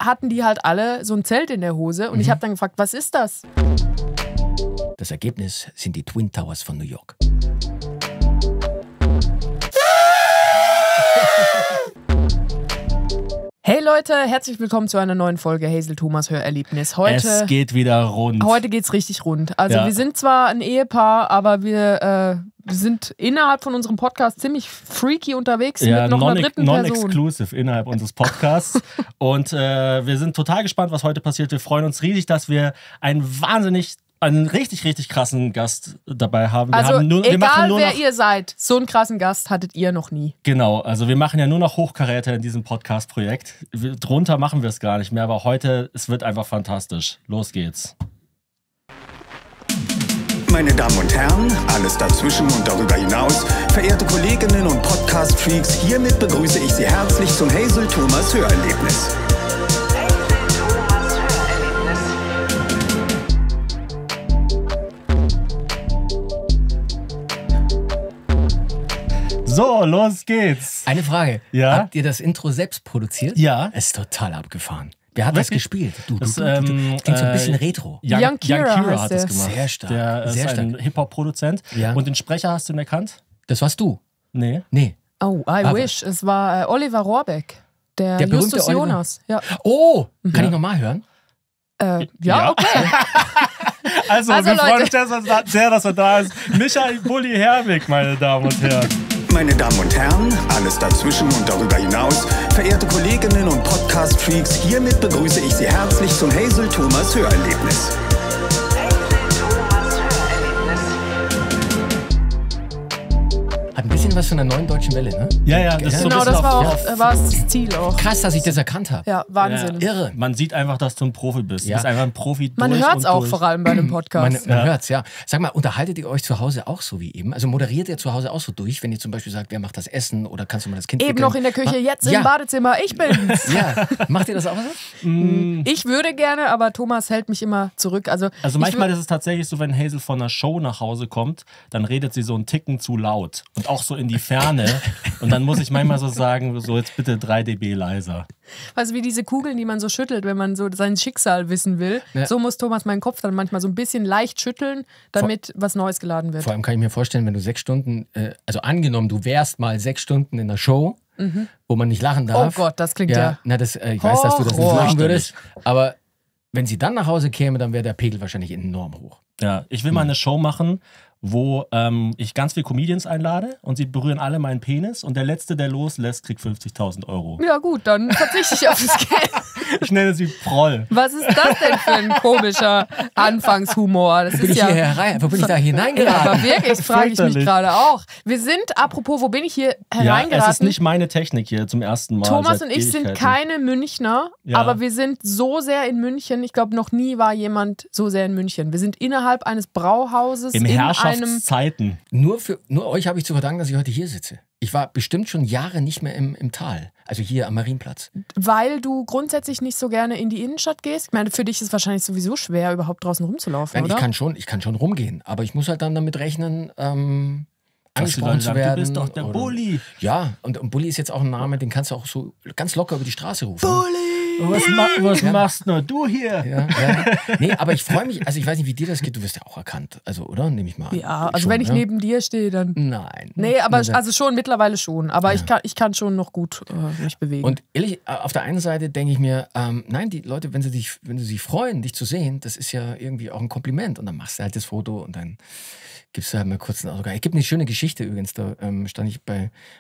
hatten die halt alle so ein Zelt in der Hose und ich habe dann gefragt, was ist das? Das Ergebnis sind die Twin Towers von New York. Hey Leute, herzlich willkommen zu einer neuen Folge Hazel Thomas Hörerlebnis. Es geht wieder rund. Heute geht's richtig rund. Also wir sind zwar ein Ehepaar, aber wir sind innerhalb von unserem Podcast ziemlich freaky unterwegs mit noch einer dritten Person. Non-exclusive innerhalb unseres Podcasts. Und wir sind total gespannt, was heute passiert. Wir freuen uns riesig, dass wir einen richtig, richtig krassen Gast dabei haben. Egal wer ihr seid, so einen krassen Gast hattet ihr noch nie. Genau, also wir machen ja nur noch Hochkaräter in diesem Podcast-Projekt. Drunter machen wir es gar nicht mehr, aber heute, es wird einfach fantastisch. Los geht's. Meine Damen und Herren, alles dazwischen und darüber hinaus, verehrte Kolleginnen und Podcast-Freaks, hiermit begrüße ich Sie herzlich zum Hazel Thomas Hörerlebnis. So, los geht's. Eine Frage. Ja? Habt ihr das Intro selbst produziert? Ja. Es ist total abgefahren. Wer hat das gespielt? Du. Das, Klingt so ein bisschen retro. Young Kira hat das gemacht. Sehr stark. Der Sehr ist stark. ein Hip-Hop-Produzent. Ja. Und den Sprecher hast du ihn erkannt? Das warst du? Nee. Nee. Oh, I wish. Es war Oliver Rohrbeck, der berühmte Justus Oliver? Jonas. Ja, Oh, kann ich nochmal hören? ja, okay. Also wir Leute. freuen uns sehr, dass er da ist. Michael Bulli Herwig, meine Damen und Herren. Meine Damen und Herren, alles dazwischen und darüber hinaus, verehrte Kolleginnen und Podcast-Freaks, hiermit begrüße ich Sie herzlich zum Hazel Thomas Hörerlebnis. Hat ein bisschen was von der neuen deutschen Welle, ne? Ja, das ist so ein Genau, bisschen das war auf- das Ziel auch. Krass, dass ich das erkannt habe. Ja, Wahnsinn. Irre. Man sieht einfach, dass du ein Profi bist. Ja. Du bist einfach ein Profi. Man durch hört es und auch durch. vor allem bei einem Podcast. Man hört's, ja. Sag mal, unterhaltet ihr euch zu Hause auch so wie eben? Also moderiert ihr zu Hause auch so durch, wenn ihr zum Beispiel sagt, wer macht das Essen oder kannst du mal das Kind Eben wickeln? noch in der Küche, jetzt Ja. im Badezimmer, ich bin's. Ja, macht ihr das auch so? Ich würde gerne, aber Thomas hält mich immer zurück. Also Manchmal ist es tatsächlich so, wenn Hazel von einer Show nach Hause kommt, dann redet sie so einen Ticken zu laut und auch so in die Ferne. Und dann muss ich manchmal so sagen, so jetzt bitte 3 dB leiser. Weißt du, wie diese Kugeln, die man so schüttelt, wenn man so sein Schicksal wissen will. Ja. So muss Thomas meinen Kopf dann manchmal so ein bisschen leicht schütteln, damit was Neues geladen wird. Vor allem kann ich mir vorstellen, wenn du 6 Stunden, also angenommen, du wärst mal 6 Stunden in einer Show, wo man nicht lachen darf. Oh Gott, das klingt ja. Na, ich weiß, dass du das nicht Horror. machen würdest, aber wenn sie dann nach Hause käme, dann wäre der Pegel wahrscheinlich enorm hoch. Ja, ich will mal eine Show machen, wo ich ganz viele Comedians einlade und sie berühren alle meinen Penis und der Letzte, der loslässt, kriegt 50.000 Euro. Ja gut, dann verzichte ich auf das Geld. Ich nenne sie Proll. Was ist das denn für ein komischer Anfangshumor? Das Wo bin ist ich ja... hier herein? Wo bin ich da Ja, hineingeraten? aber wirklich, frage ich mich Fürchterlich. gerade auch. Wir sind, apropos, wo bin ich hier Ja, hereingeraten? es ist nicht meine Technik hier zum ersten Mal. Thomas seit und ich sind Ewigkeiten. keine Münchner, Ja. aber wir sind so sehr in München. Ich glaube, noch nie war jemand so sehr in München. Wir sind innerhalb eines Brauhauses In einem... Herrschaftszeiten. Nur euch habe ich zu verdanken, dass ich heute hier sitze. Ich war bestimmt schon Jahre nicht mehr im Tal. Also hier am Marienplatz. Weil du grundsätzlich nicht so gerne in die Innenstadt gehst. Ich meine, für dich ist es wahrscheinlich sowieso schwer, überhaupt draußen rumzulaufen, Nein, oder? ich kann schon rumgehen, aber ich muss halt dann damit rechnen, Dass die angesprochen Leute zu sagen, werden. du bist doch der oder- Bulli. Ja, und Bulli ist jetzt auch ein Name, den kannst du auch so ganz locker über die Straße rufen. Was machst nur du hier? Ja. Nee, aber ich freue mich, also ich weiß nicht, wie dir das geht, du wirst ja auch erkannt, also oder? Nehme ich mal an. Ja, also Schon, wenn ich ja? neben dir stehe, dann... Nein. Nee, aber Ja. also schon, mittlerweile schon. Aber ich kann schon noch gut mich bewegen. Und ehrlich, auf der einen Seite denke ich mir, nein, die Leute, wenn sie sich freuen, dich zu sehen, das ist ja irgendwie auch ein Kompliment. Und dann machst du halt das Foto und dann gibst du halt mal kurz einen Autogramm. Es gibt eine schöne Geschichte übrigens, da stand ich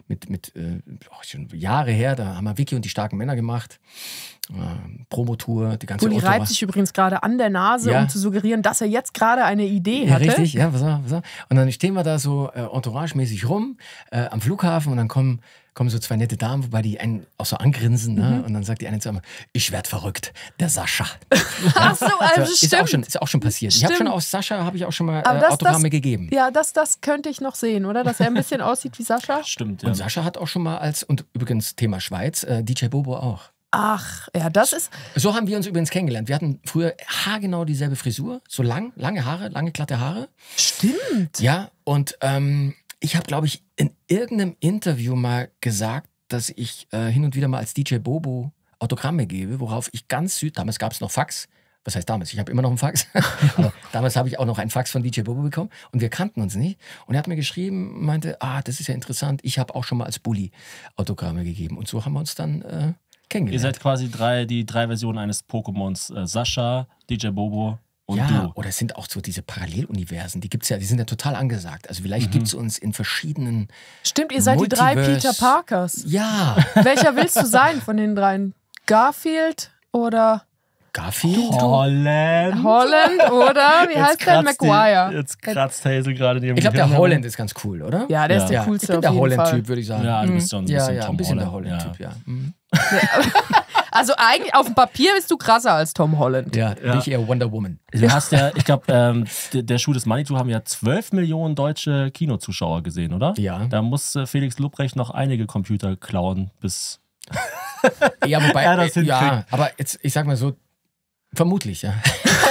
schon Jahre her, da haben wir Vicky und die starken Männer gemacht. Promotour, die ganze Bulli Otto- reibt sich übrigens gerade an der Nase, Ja. um zu suggerieren, dass er jetzt gerade eine Idee Ja, hatte. richtig, ja, pass auf. Und dann stehen wir da so entouragemäßig rum am Flughafen und dann kommen so 2 nette Damen, wobei die einen auch so angrinsen. Ne? Und dann sagt die eine zu mir, ich werd verrückt, der Sascha. Ach so, also ist stimmt. auch schon passiert. Ich Stimmt. habe schon aus Sascha mal Aber das- Autogramme gegeben. Ja, das könnte ich noch sehen, oder? Dass er ein bisschen aussieht wie Sascha. Stimmt, ja. Und Sascha hat auch schon mal und übrigens Thema Schweiz, DJ Bobo auch. Ach, ja, das ist... So haben wir uns übrigens kennengelernt. Wir hatten früher haargenau dieselbe Frisur, so lange Haare, lange glatte Haare. Stimmt. Ja, und ich habe, glaube ich, in irgendeinem Interview mal gesagt, dass ich hin und wieder mal als DJ Bobo Autogramme gebe, worauf ich ganz damals gab es noch Fax. Was heißt damals? Ich habe immer noch einen Fax. Aber damals habe ich auch noch einen Fax von DJ Bobo bekommen und wir kannten uns nicht. Und er hat mir geschrieben, meinte, das ist ja interessant. Ich habe auch schon mal als Bulli Autogramme gegeben. Und so haben wir uns dann kennengelernt. Ihr seid quasi die drei Versionen eines Pokémons. Sascha, DJ Bobo und du. Oder es sind auch so diese Paralleluniversen. Die gibt's ja, die sind ja total angesagt. Also vielleicht gibt es uns in verschiedenen Stimmt, ihr seid die 3 Peter Parkers. Ja. Welcher willst du sein von den 3? Garfield oder... Garfield? Holland oder wie heißt der? Maguire. Jetzt kratzt Hazel gerade die. Ich glaube, der Holland ist ganz cool, oder? Ja, der ist der coolste. Ich bin der Holland-Typ, würde ich sagen. Ja, du bist schon ein bisschen der Holland-Typ, ja. Also eigentlich auf dem Papier bist du krasser als Tom Holland. Ja, bin ich eher Wonder Woman. Du hast ja, ich glaube, der Schuh des Manitou haben ja 12 Millionen deutsche Kinozuschauer gesehen, oder? Ja. Da muss Felix Lobrecht noch einige Computer klauen, bis... Ja, wobei, das aber jetzt, ich sag mal so, vermutlich, ja.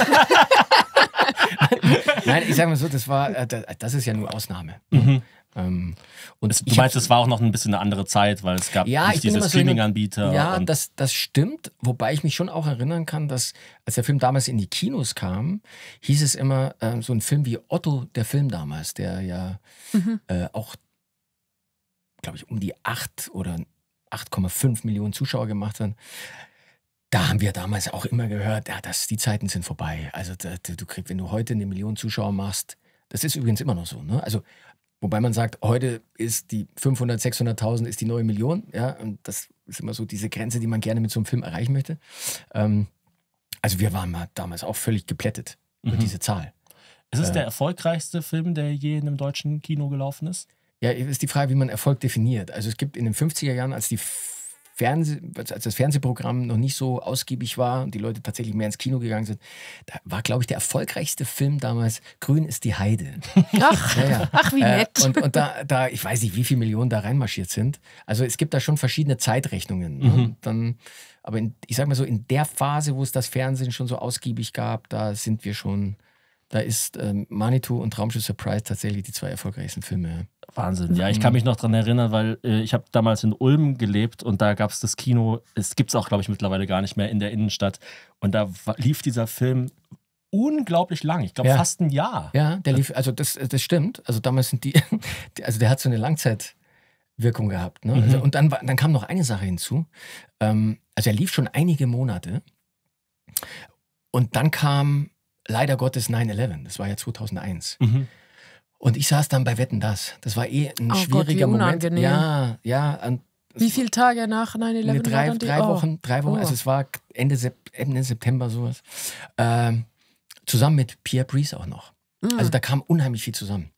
Nein, ich sag mal so, das ist ja nur Ausnahme. Mhm. Und du meinst, es war auch noch ein bisschen eine andere Zeit, weil es gab nicht diese Streaming-Anbieter. Ja, das stimmt, wobei ich mich schon auch erinnern kann, dass als der Film damals in die Kinos kam, hieß es immer, so ein Film wie Otto, der Film damals, der ja auch, glaube ich, um die 8 oder 8,5 Millionen Zuschauer gemacht hat. Da haben wir damals auch immer gehört, die Zeiten sind vorbei. Also du kriegst, wenn du heute 1 Million Zuschauer machst, das ist übrigens immer noch so, ne? Also wobei man sagt, heute ist die 500, 600.000 ist die neue Million, ja, und das ist immer so diese Grenze, die man gerne mit so einem Film erreichen möchte. Also wir waren mal damals auch völlig geplättet über diese Zahl. Ist es der erfolgreichste Film, der je in einem deutschen Kino gelaufen ist? Ja, ist die Frage, wie man Erfolg definiert. Also es gibt in den 50er Jahren, als das Fernsehprogramm noch nicht so ausgiebig war und die Leute tatsächlich mehr ins Kino gegangen sind, da war, glaube ich, der erfolgreichste Film damals Grün ist die Heide. Ach, ach wie nett. Und da, ich weiß nicht, wie viele Millionen da reinmarschiert sind. Also es gibt da schon verschiedene Zeitrechnungen. Ne? Aber ich sag mal so, in der Phase, wo es das Fernsehen schon so ausgiebig gab, da sind wir schon... Da ist Manitou und Traumschiff Surprise tatsächlich die 2 erfolgreichsten Filme. Wahnsinn. Ja, ich kann mich noch daran erinnern, weil ich habe damals in Ulm gelebt und da gab es das Kino, es gibt es auch, glaube ich, mittlerweile gar nicht mehr in der Innenstadt. Und da lief dieser Film unglaublich lang. Ich glaube, fast ein Jahr. Ja, der lief, also das stimmt. Also damals sind also der hat so eine Langzeitwirkung gehabt. Ne? Also, und dann kam noch eine Sache hinzu. Also er lief schon einige Monate und dann kam leider Gottes 9/11, das war ja 2001. Und ich saß dann bei Wetten, Das. Das war ein schwieriger Moment. Ja. Wie viele Tage nach 9/11? Drei Wochen. Also es war Ende September sowas. Zusammen mit Pierre Brice auch noch. Also da kam unheimlich viel zusammen.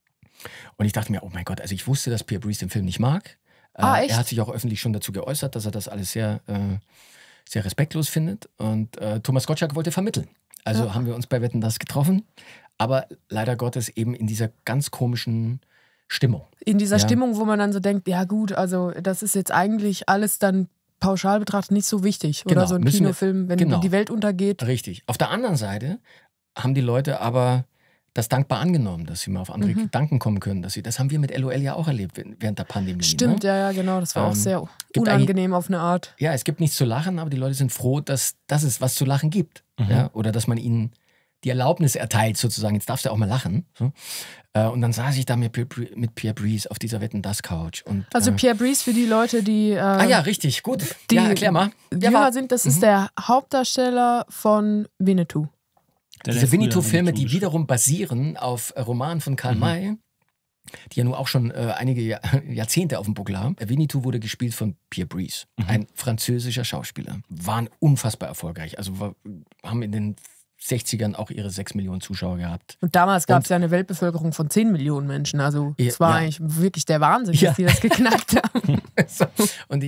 Und ich dachte mir, oh mein Gott, also ich wusste, dass Pierre Brice den Film nicht mag. Echt? Er hat sich auch öffentlich schon dazu geäußert, dass er das alles sehr, sehr respektlos findet. Und Thomas Gottschalk wollte vermitteln. Also haben wir uns bei Wetten, Das getroffen, aber leider Gottes eben in dieser ganz komischen Stimmung. In dieser Stimmung, wo man dann so denkt, ja gut, also das ist jetzt eigentlich alles dann pauschal betrachtet nicht so wichtig. Genau, oder so ein Kinofilm, wenn die Welt untergeht. Richtig. Auf der anderen Seite haben die Leute aber das dankbar angenommen, dass sie mal auf andere Gedanken kommen können. Das haben wir mit LOL ja auch erlebt während der Pandemie. Stimmt, ne? ja, genau. Das war auch sehr unangenehm auf eine Art. Ja, es gibt nichts zu lachen, aber die Leute sind froh, dass es was zu lachen gibt. Ja? Oder dass man ihnen die Erlaubnis erteilt, sozusagen. Jetzt darfst du auch mal lachen. So. Und dann saß ich da mit Pierre Brice auf dieser Wetten, Das Couch. Und, also Pierre Brice für die Leute, die... ja, richtig, gut. Ja, erklär mal. Jünger sind, das ist der Hauptdarsteller von Winnetou. Diese Winnetou-Filme, die wiederum basieren auf Romanen von Karl May, die ja nun auch schon einige Jahrzehnte auf dem Buckel haben. Winnetou wurde gespielt von Pierre Brice, ein französischer Schauspieler. Waren unfassbar erfolgreich. Also haben in den 60ern auch ihre 6 Millionen Zuschauer gehabt. Und damals gab es ja eine Weltbevölkerung von 10 Millionen Menschen. Also es war eigentlich wirklich der Wahnsinn, dass die das geknackt haben. Und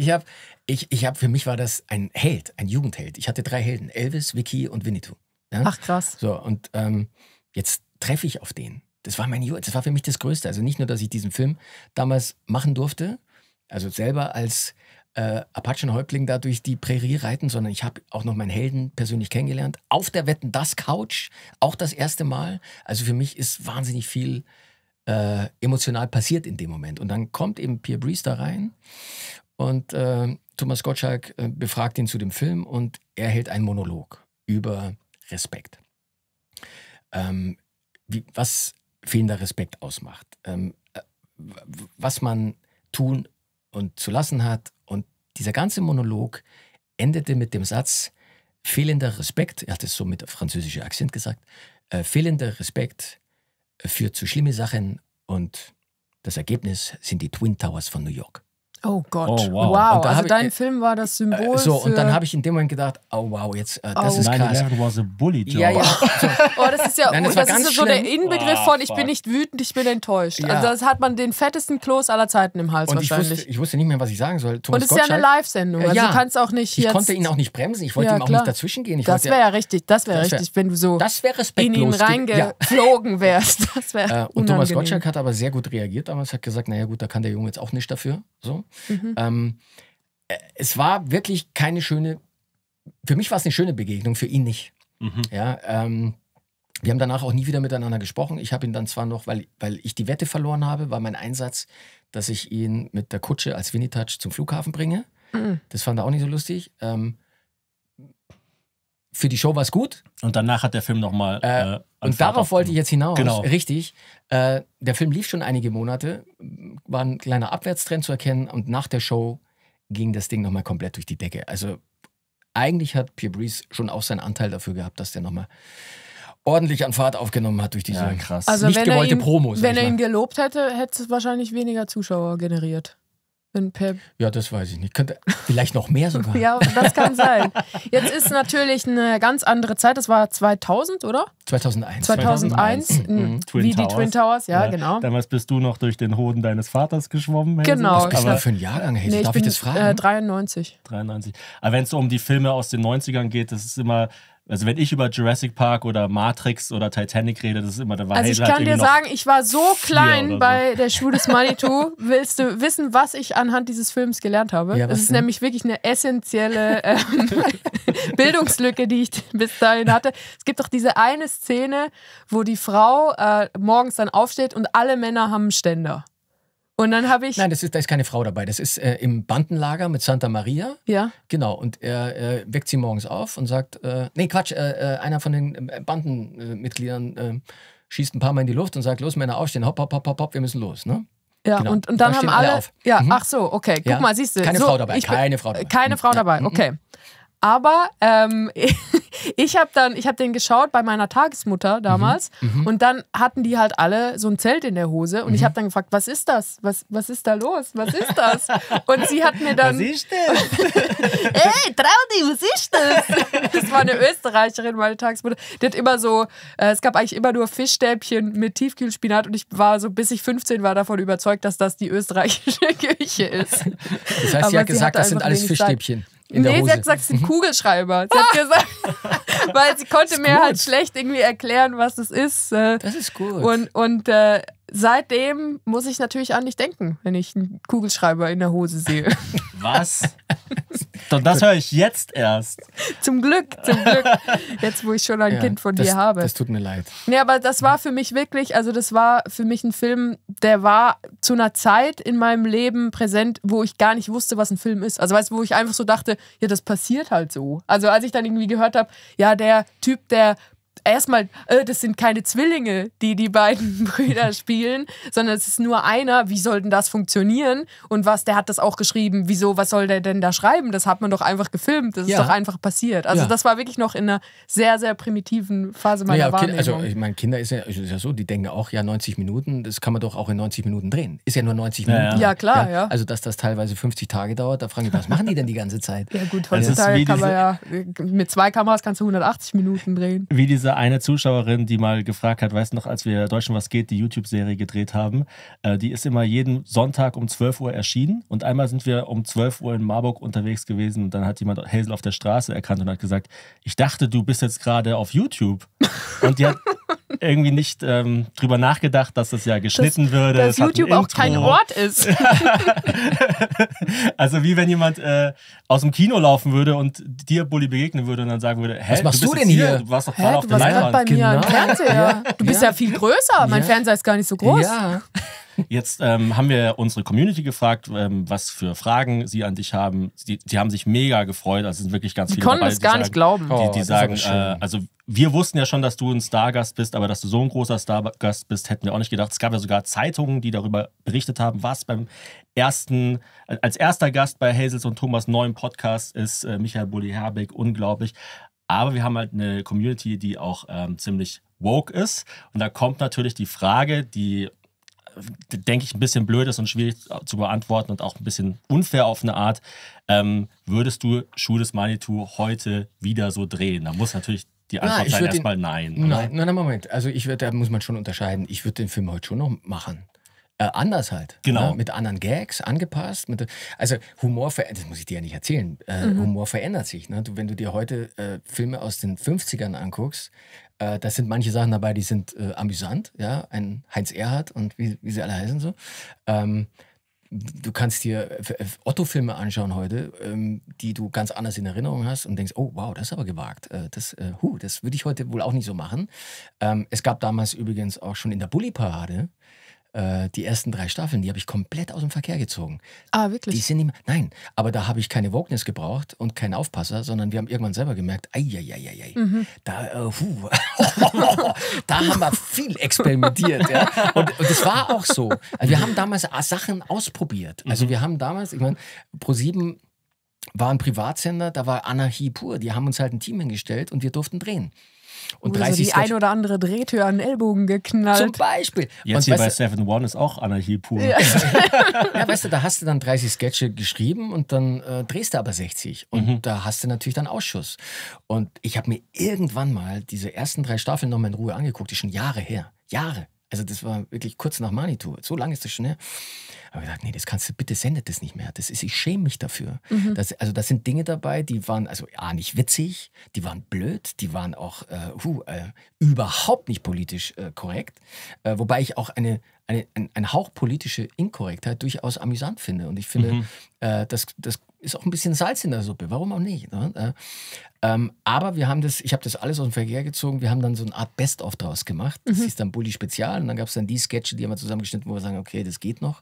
für mich war das ein Held, ein Jugendheld. Ich hatte 3 Helden, Elvis, Vicky und Winnetou. Ja? Ach krass. So, und jetzt treffe ich auf den. Das war für mich das Größte. Also nicht nur, dass ich diesen Film damals machen durfte, also selber als Apachenhäuptling da durch die Prärie reiten, sondern ich habe auch noch meinen Helden persönlich kennengelernt. Auf der Wetten, Das Couch, auch das erste Mal. Also für mich ist wahnsinnig viel emotional passiert in dem Moment. Und dann kommt eben Pierre Brice da rein Und Thomas Gottschalk befragt ihn zu dem Film und er hält einen Monolog über Respekt. Was fehlender Respekt ausmacht. Was man tun und zu lassen hat. Und dieser ganze Monolog endete mit dem Satz, fehlender Respekt, er hat es so mit französischem Akzent gesagt, fehlender Respekt führt zu schlimmen Sachen und das Ergebnis sind die Twin Towers von New York. Oh Gott, Oh, wow. wow. Also dein Film war das Symbol für... Und dann habe ich in dem Moment gedacht, oh wow, jetzt, das ist krass. 9/11 was a bully job. Ja. So. Oh, das ist ja, Nein, das das war ist ganz so der schlimm. Inbegriff von, ich bin nicht wütend, ich bin enttäuscht. Ja. Also das hat man den fettesten Kloß aller Zeiten im Hals Und wahrscheinlich. ich wusste nicht mehr, was ich sagen soll. Thomas Und es ist ja eine Gottschalk, Live-Sendung, also du kannst auch nicht ich jetzt... konnte ihn auch nicht bremsen, ich wollte Ja, ihm auch klar. nicht dazwischen gehen. Das wäre ja richtig, wenn du so das wär in ihn respektlos. reingeflogen wärst. Das wäre Und Thomas unangenehm. Gottschalk hat aber sehr gut reagiert damals, hat gesagt, naja gut, da kann der Junge jetzt auch nicht dafür. So. Es war wirklich keine schöne, für mich war es eine schöne Begegnung, für ihn nicht. Ja, wir haben danach auch nie wieder miteinander gesprochen. Ich habe ihn dann zwar noch, weil ich die Wette verloren habe, war mein Einsatz, dass ich ihn mit der Kutsche als Winnie-Touch zum Flughafen bringe. Das fand er auch nicht so lustig. Für die Show war es gut. Und danach hat der Film nochmal... Und darauf wollte ich jetzt hinaus. Genau. Richtig. Der Film lief schon einige Monate, war ein kleiner Abwärtstrend zu erkennen und nach der Show ging das Ding nochmal komplett durch die Decke. Also eigentlich hat Pierre Brice schon auch seinen Anteil dafür gehabt, dass der nochmal ordentlich an Fahrt aufgenommen hat durch diese krass. Also nicht wenn gewollte er ihn, Promo. sag Wenn ich er mal. ihn gelobt hätte, hätte es wahrscheinlich weniger Zuschauer generiert. Wenn Pep Ja, das weiß ich nicht. Könnte vielleicht noch mehr sogar. Ja, das kann sein. Jetzt ist natürlich eine ganz andere Zeit. Das war 2000, oder? 2001. 2001, Twin wie die Towers. Twin Towers, ja, genau. Damals bist du noch durch den Hoden deines Vaters geschwommen. Genau. Was bist du Aber denn für ein Jahrgang? Hey, Nee, darf ich das fragen? 93. 93. Aber wenn es so um die Filme aus den 90ern geht, das ist immer... Also wenn ich über Jurassic Park oder Matrix oder Titanic rede, das ist immer... Da war Also ich Hazel halt kann dir irgendwie noch sagen, ich war so klein oder so. bei der Schule des Manitou. Willst du wissen, was ich anhand dieses Films gelernt habe? Ja, was Es ist denn? nämlich wirklich eine essentielle Bildungslücke, die ich bis dahin hatte. Es gibt doch diese eine Szene, wo die Frau morgens dann aufsteht und alle Männer haben einen Ständer. Und dann habe ich... Nein, da ist keine Frau dabei. Das ist im Bandenlager mit Santa Maria. Ja. Genau, und er weckt sie morgens auf und sagt, einer von den Bandenmitgliedern schießt ein paar Mal in die Luft und sagt, los Männer aufstehen, hopp, hopp, hopp, hopp, hopp, wir müssen los. Ne? Ja, Genau. und dann Da haben stehen alle... auf. Ja, ach so, okay. Guck Ja. mal, siehst du. Keine so, Frau dabei, ich bin- keine Frau dabei. Keine Frau dabei, okay. Aber ich habe den geschaut bei meiner Tagesmutter damals und dann hatten die halt alle so ein Zelt in der Hose und ich habe dann gefragt, was ist das? Was ist da los? Was ist das? Und sie hat mir dann... Was ist das? Ey, Traudi, was ist das? Das war eine Österreicherin, meine Tagesmutter. Die hat immer so, es gab eigentlich immer nur Fischstäbchen mit Tiefkühlspinat und ich war so, bis ich 15 war, davon überzeugt, dass das die österreichische Küche ist. Das heißt, Aber sie hat sie gesagt, hatte das sind einfach alles wenig Zeit. Fischstäbchen in der Nee, Hose. sie hat gesagt, es sind Kugelschreiber. Sie hat gesagt, weil sie konnte mir gut. halt schlecht irgendwie erklären, was es ist. Das ist gut. Und seitdem muss ich natürlich an dich denken, wenn ich einen Kugelschreiber in der Hose sehe. Was? Und das höre ich jetzt erst. Zum Glück. Jetzt, wo ich schon ein Kind von dir habe. Das tut mir leid. Nee, aber das war für mich wirklich, also das war für mich ein Film, der war zu einer Zeit in meinem Leben präsent, wo ich gar nicht wusste, was ein Film ist. Also weißt du, wo ich einfach so dachte, ja, das passiert halt so. Also als ich dann irgendwie gehört habe, ja, der Typ, der erstmal, das sind keine Zwillinge, die beiden Brüder spielen, sondern es ist nur einer. Wie soll denn das funktionieren? Und der hat das auch geschrieben. Wieso, was soll der denn da schreiben? Das hat man doch einfach gefilmt. Das ist Ja. doch einfach passiert. Also Ja. das war wirklich noch in einer sehr, sehr primitiven Phase meiner Wahrnehmung. Also ich meine, Kinder ist ja so, die denken auch, ja 90 Minuten, das kann man doch auch in 90 Minuten drehen. Ist ja nur 90 Ja, Minuten. Ja, klar, ja. Also dass das teilweise 50 Tage dauert, da fragen die, was machen die denn die ganze Zeit? Ja gut, Das ist heutzutage wie kann man diese- ja, mit 2 Kameras kannst du 180 Minuten drehen. Wie diese eine Zuschauerin, die mal gefragt hat, weißt du noch, als wir Deutschen was geht, die YouTube-Serie gedreht haben, die ist immer jeden Sonntag um 12 Uhr erschienen und einmal sind wir um 12 Uhr in Marburg unterwegs gewesen und dann hat jemand Hazel auf der Straße erkannt und hat gesagt, ich dachte, du bist jetzt gerade auf YouTube. Und die hat irgendwie nicht drüber nachgedacht, dass das ja geschnitten würde. Dass Es hat ein YouTube auch Intro. kein Ort ist. Also wie wenn jemand aus dem Kino laufen würde und dir, Bulli, begegnen würde und dann sagen würde, hä, Was machst bist du jetzt denn hier? Du warst doch Hä, gerade auf du der warst gerade Leinwand. bei mir am Genau. Fernseher. Du bist ja viel größer. Mein Ja. Fernseher ist gar nicht so groß. Ja. Jetzt haben wir unsere Community gefragt, was für Fragen sie an dich haben. Die haben sich mega gefreut. Also sind wirklich ganz Die viele konnten dabei, es gar nicht glauben. Die das sagen, ist aber schön. also wir wussten ja schon, dass du ein Stargast bist, aber dass du so ein großer Stargast bist, hätten wir auch nicht gedacht. Es gab ja sogar Zeitungen, die darüber berichtet haben, was als erster Gast bei Hazels und Thomas neuen Podcast ist Michael Bulli-Herbig, unglaublich. Aber wir haben halt eine Community, die auch ziemlich woke ist. Und da kommt natürlich die Frage, die, denke ich, ein bisschen blöd ist und schwierig zu beantworten und auch ein bisschen unfair auf eine Art. Würdest du Schuh des Manitou heute wieder so drehen? Da muss natürlich die Antwort sein erstmal nein. Nein, Moment. Also da muss man schon unterscheiden. Ich würde den Film heute schon noch machen. Anders halt. Genau. Ne? Mit anderen Gags, angepasst. Also Humor das muss ich dir ja nicht erzählen. Humor verändert sich. Ne? Wenn du dir heute Filme aus den 50ern anguckst, da sind manche Sachen dabei, die sind amüsant. Ja? Ein Heinz Erhardt und wie sie alle heißen so. Du kannst dir Otto-Filme anschauen heute, die du ganz anders in Erinnerung hast und denkst, oh wow, das ist aber gewagt. Das würde ich heute wohl auch nicht so machen. Es gab damals übrigens auch schon in der Bulli-Parade die ersten 3 Staffeln, die habe ich komplett aus dem Verkehr gezogen. Ah, wirklich? Die sind nicht mehr, nein, aber da habe ich keine Wokeness gebraucht und keinen Aufpasser, sondern wir haben irgendwann selber gemerkt, da haben wir viel experimentiert. Ja? Und das war auch so. Also wir haben damals Sachen ausprobiert. Also wir haben damals, ich meine, Pro7 war ein Privatsender, da war Anarchie pur. Die haben uns halt ein Team hingestellt und wir durften drehen. Und oder so die ein oder andere Drehtür an den Ellbogen geknallt. Zum Beispiel. Jetzt und hier bei 7-1 ist auch Anarchie pur. Ja. Ja, weißt du, da hast du dann 30 Sketche geschrieben und dann drehst du aber 60. Und da hast du natürlich dann Ausschuss. Und ich habe mir irgendwann mal diese ersten 3 Staffeln nochmal in Ruhe angeguckt. Die ist schon Jahre her. Jahre. Also das war wirklich kurz nach Manitou. So lange ist das schon her. Aber ich dachte, nee, das kannst du, bitte sendet das nicht mehr. Ich schäme mich dafür. Das sind Dinge dabei, die waren also nicht witzig, die waren blöd, die waren auch überhaupt nicht politisch korrekt. Wobei ich auch einen Hauch politische Inkorrektheit durchaus amüsant finde. Und ich finde, das ist auch ein bisschen Salz in der Suppe. Warum auch nicht? Ne? Aber ich habe das alles aus dem Verkehr gezogen. Wir haben dann so eine Art Best-of draus gemacht. Das hieß dann Bulli Spezial. Und dann gab es dann die Sketche, die haben wir zusammengeschnitten, wo wir sagen, okay, das geht noch.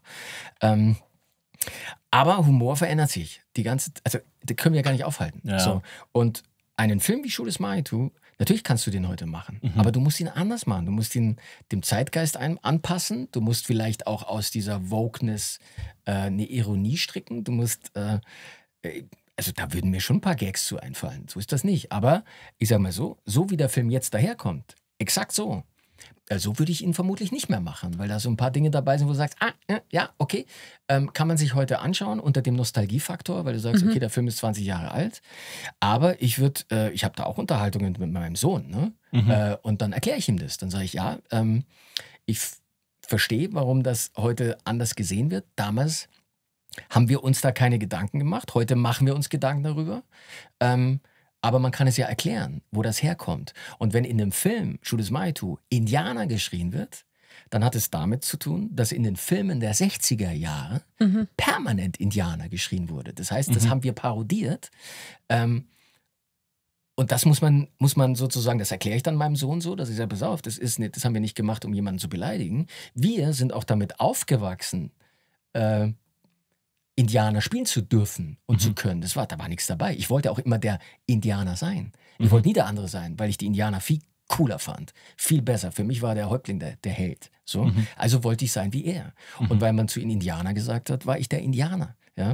Aber Humor verändert sich. Also das können wir ja gar nicht aufhalten. Ja. So. Und einen Film wie Schuh des Manitou, natürlich kannst du den heute machen, aber du musst ihn anders machen. Du musst ihn dem Zeitgeist anpassen. Du musst vielleicht auch aus dieser Wokeness eine Ironie stricken. Du musst, also da würden mir schon ein paar Gags zu einfallen. So ist das nicht. Aber ich sag mal so wie der Film jetzt daherkommt, exakt so. So würde ich ihn vermutlich nicht mehr machen, weil da so ein paar Dinge dabei sind, wo du sagst, ja, okay, kann man sich heute anschauen unter dem Nostalgiefaktor, weil du sagst, okay, der Film ist 20 Jahre alt, aber ich habe da auch Unterhaltungen mit meinem Sohn, ne? Und dann erkläre ich ihm das. Dann sage ich, ja, ich verstehe, warum das heute anders gesehen wird. Damals haben wir uns da keine Gedanken gemacht, heute machen wir uns Gedanken darüber. Aber man kann es ja erklären, wo das herkommt. Und wenn in dem Film Schuh des Manitou Indianer geschrien wird, dann hat es damit zu tun, dass in den Filmen der 60er Jahre permanent Indianer geschrien wurde. Das heißt, das haben wir parodiert. Und das muss man sozusagen, das erkläre ich dann meinem Sohn so, dass ich sage, pass auf, das haben wir nicht gemacht, um jemanden zu beleidigen. Wir sind auch damit aufgewachsen, Indianer spielen zu dürfen und zu können. Da war nichts dabei. Ich wollte auch immer der Indianer sein. Ich wollte nie der andere sein, weil ich die Indianer viel cooler fand. Viel besser. Für mich war der Häuptling der Held. So. Also wollte ich sein wie er. Und weil man zu ihnen Indianer gesagt hat, war ich der Indianer. Ja?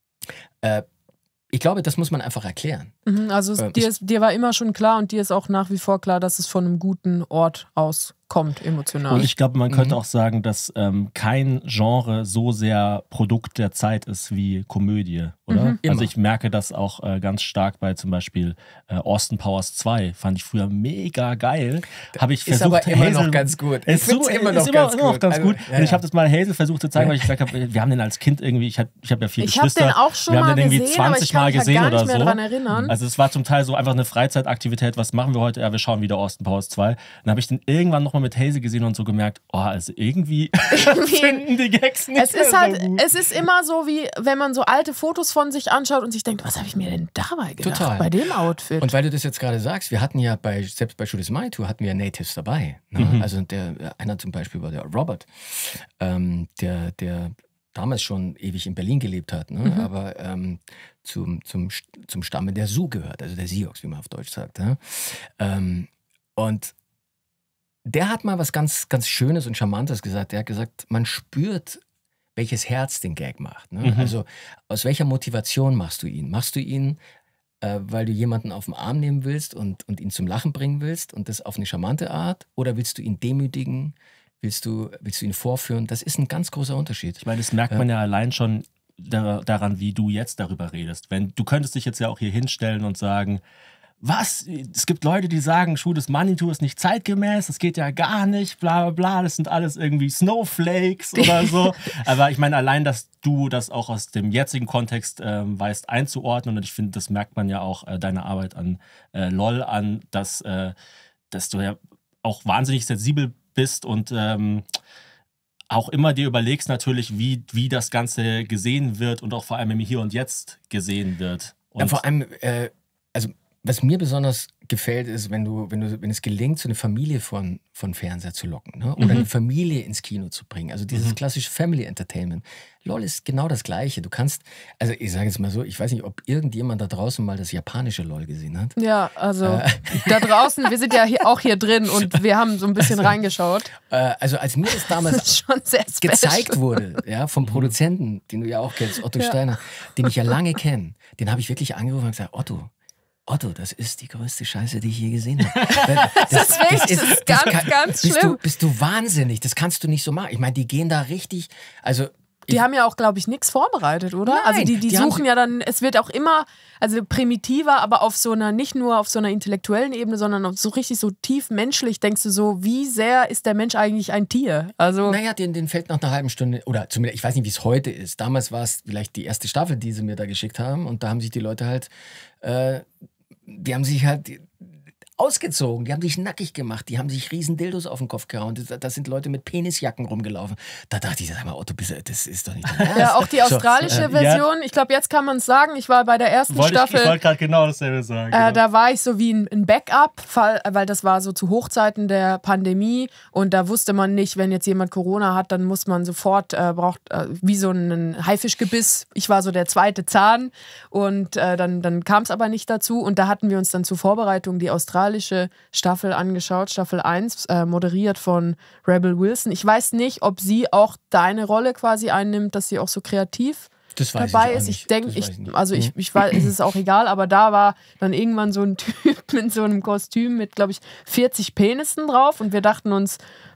Ich glaube, das muss man einfach erklären. Also dir war immer schon klar und dir ist auch nach wie vor klar, dass es von einem guten Ort aus kommt, emotional. Und ich glaube, man könnte auch sagen, dass kein Genre so sehr Produkt der Zeit ist wie Komödie, oder? Also ich merke das auch ganz stark bei zum Beispiel Austin Powers 2. Fand ich früher mega geil. Habe ich versucht, aber immer noch ganz gut. Ich finde es immer noch ganz gut. Und ich habe das mal Hazel versucht zu zeigen, weil ich gesagt habe, wir haben den als Kind irgendwie, ich hab ja 4 Geschwister. Ich habe den auch schon wir haben mal den irgendwie gesehen, 20 Mal gesehen gar oder nicht mehr so. dran erinnern. Also Also es war zum Teil so einfach eine Freizeitaktivität. Was machen wir heute? Ja, wir schauen wieder Austin Powers 2. Dann habe ich den irgendwann nochmal mit Hazel gesehen und so gemerkt, oh, also irgendwie finden die Gags nicht es ist mehr halt, so gut. es ist immer so, wie wenn man so alte Fotos von sich anschaut und sich denkt, was habe ich mir denn dabei gedacht? Total. Bei dem Outfit. Und weil du das jetzt gerade sagst, wir hatten ja selbst bei Shoot Is My Tour hatten wir Natives dabei. Ne? Also einer zum Beispiel war der Robert, der damals schon ewig in Berlin gelebt hat, ne? Aber zum Stamme der Sioux gehört, also der Sioux, wie man auf Deutsch sagt. Ne? Und der hat mal was ganz, ganz Schönes und Charmantes gesagt. Der hat gesagt, man spürt, welches Herz den Gag macht. Ne? Also aus welcher Motivation machst du ihn? Machst du ihn, weil du jemanden auf den Arm nehmen willst und ihn zum Lachen bringen willst und das auf eine charmante Art? Oder willst du ihn demütigen? Willst du ihn vorführen? Das ist ein ganz großer Unterschied. Ich meine, das merkt man ja allein schon daran, wie du jetzt darüber redest. Du könntest dich jetzt ja auch hier hinstellen und sagen, was? Es gibt Leute, die sagen, Shoot Is My Tour ist nicht zeitgemäß, das geht ja gar nicht, bla bla bla, das sind alles irgendwie Snowflakes oder so. Aber ich meine, allein, dass du das auch aus dem jetzigen Kontext weißt einzuordnen, und ich finde, das merkt man ja auch deiner Arbeit an LOL an, dass du ja auch wahnsinnig sensibel bist und auch immer dir überlegst natürlich, wie das Ganze gesehen wird und auch vor allem im Hier und Jetzt gesehen wird. Und ja, vor allem, also was mir besonders gefällt, ist, wenn es gelingt, so eine Familie von Fernseher zu locken, ne? Oder eine Familie ins Kino zu bringen. Also dieses klassische Family Entertainment. LOL ist genau das Gleiche. Du kannst, also ich sage jetzt mal so, ich weiß nicht, ob irgendjemand da draußen mal das japanische LOL gesehen hat. Ja, also da draußen, wir sind ja auch hier drin und wir haben so ein bisschen reingeschaut. Also als mir das damals schon sehr gezeigt wurde, ja, vom Produzenten, den du ja auch kennst, Otto Steiner, den ich ja lange kenne, den habe ich wirklich angerufen und gesagt, Otto, das ist die größte Scheiße, die ich je gesehen habe. Das ist ganz schlimm. Bist du wahnsinnig, das kannst du nicht so machen. Ich meine, die gehen da richtig, also... Die haben ja auch, glaube ich, nichts vorbereitet, oder? Nein, also die suchen ja dann, es wird auch immer, also primitiver, aber auf so einer, nicht nur auf so einer intellektuellen Ebene, sondern auf so richtig so tief menschlich, denkst du so, wie sehr ist der Mensch eigentlich ein Tier? Also naja, den fällt nach einer halben Stunde, oder zumindest, ich weiß nicht, wie es heute ist. Damals war es vielleicht die erste Staffel, die sie mir da geschickt haben, und da haben sich die Leute halt, die haben sich halt ausgezogen, die haben sich nackig gemacht, die haben sich riesen Dildos auf den Kopf gehauen, da sind Leute mit Penisjacken rumgelaufen. Da dachte ich, sag mal, Otto, das ist doch nicht dein Ernst. Ja, auch die australische Version, ich glaube, jetzt kann man es sagen, ich war bei der ersten Staffel. Ich wollte gerade genau dasselbe sagen. Genau. Da war ich so wie ein Backup, weil das war so zu Hochzeiten der Pandemie und da wusste man nicht, wenn jetzt jemand Corona hat, dann muss man sofort, wie so ein Haifischgebiss, ich war so der zweite Zahn und dann kam es aber nicht dazu und da hatten wir uns dann zur Vorbereitung die australische Staffel angeschaut, Staffel 1, moderiert von Rebel Wilson. Ich weiß nicht, ob sie auch deine Rolle quasi einnimmt, dass sie auch so kreativ dabei ist. Ich denke, ich weiß, es ist auch egal, aber da war dann irgendwann so ein Typ mit so einem Kostüm mit, glaube ich, 40 Penissen drauf und wir dachten uns,